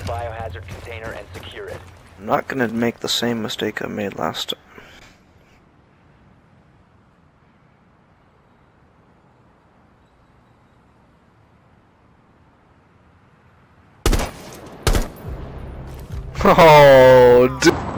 biohazard container and secure it. I'm not gonna make the same mistake I made last time. Oh, dude.